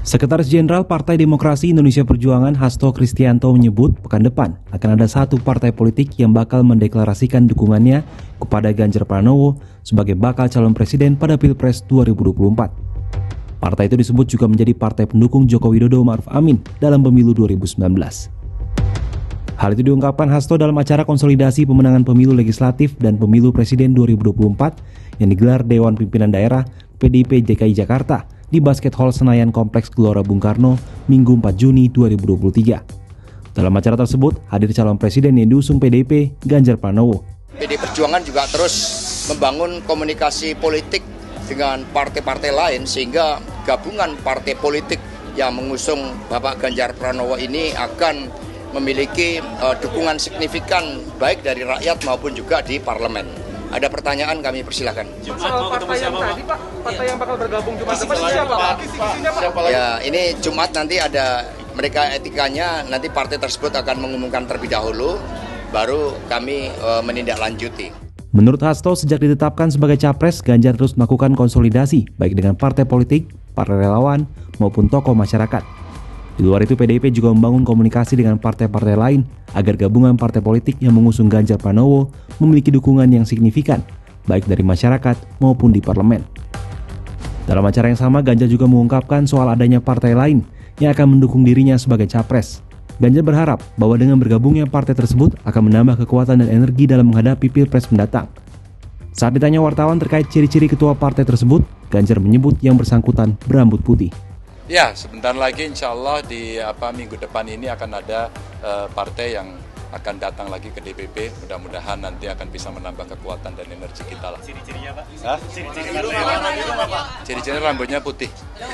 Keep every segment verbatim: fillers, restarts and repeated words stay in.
Sekretaris Jenderal Partai Demokrasi Indonesia Perjuangan Hasto Kristianto menyebut pekan depan akan ada satu partai politik yang bakal mendeklarasikan dukungannya kepada Ganjar Pranowo sebagai bakal calon presiden pada Pilpres dua ribu dua puluh empat. Partai itu disebut juga menjadi partai pendukung Joko Widodo Ma'ruf Amin dalam pemilu dua ribu sembilan belas. Hal itu diungkapkan Hasto dalam acara konsolidasi pemenangan pemilu legislatif dan pemilu presiden dua ribu dua puluh empat yang digelar Dewan Pimpinan Daerah P D I P D K I Jakarta di Basket Hall Senayan Kompleks Gelora Bung Karno, Minggu empat Juni dua ribu dua puluh tiga. Dalam acara tersebut, hadir calon presiden yang diusung P D I P, Ganjar Pranowo. P D I Perjuangan juga terus membangun komunikasi politik dengan partai-partai lain sehingga gabungan partai politik yang mengusung Bapak Ganjar Pranowo ini akan memiliki uh, dukungan signifikan baik dari rakyat maupun juga di parlemen. Ada pertanyaan, kami persilahkan. Soal partai yang tadi, Pak, partai yang bakal bergabung Jumat depan siapa, Pak? Siapa, Pak? Ya, ini Jumat nanti ada mereka etikanya, nanti partai tersebut akan mengumumkan terlebih dahulu, baru kami e, menindaklanjuti. Menurut Hasto, sejak ditetapkan sebagai capres, Ganjar terus melakukan konsolidasi, baik dengan partai politik, para relawan, maupun tokoh masyarakat. Di luar itu, P D I P juga membangun komunikasi dengan partai-partai lain agar gabungan partai politik yang mengusung Ganjar Pranowo memiliki dukungan yang signifikan, baik dari masyarakat maupun di parlemen. Dalam acara yang sama, Ganjar juga mengungkapkan soal adanya partai lain yang akan mendukung dirinya sebagai capres. Ganjar berharap bahwa dengan bergabungnya partai tersebut akan menambah kekuatan dan energi dalam menghadapi Pilpres mendatang. Saat ditanya wartawan terkait ciri-ciri ketua partai tersebut, Ganjar menyebut yang bersangkutan berambut putih. Ya, sebentar lagi insya Allah di apa minggu depan ini akan ada uh, partai yang akan datang lagi ke D P P. Mudah-mudahan nanti akan bisa menambah kekuatan dan energi kita lah. Ciri-cirinya, Pak? Hah? Ciri-cirinya, Pak? Ciri-cirinya rambutnya putih.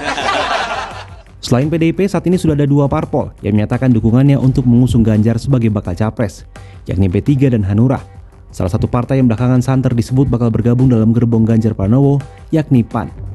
Selain P D I P, saat ini sudah ada dua parpol yang menyatakan dukungannya untuk mengusung Ganjar sebagai bakal capres, yakni P tiga dan Hanura. Salah satu partai yang belakangan santer disebut bakal bergabung dalam gerbong Ganjar Pranowo, yakni P A N.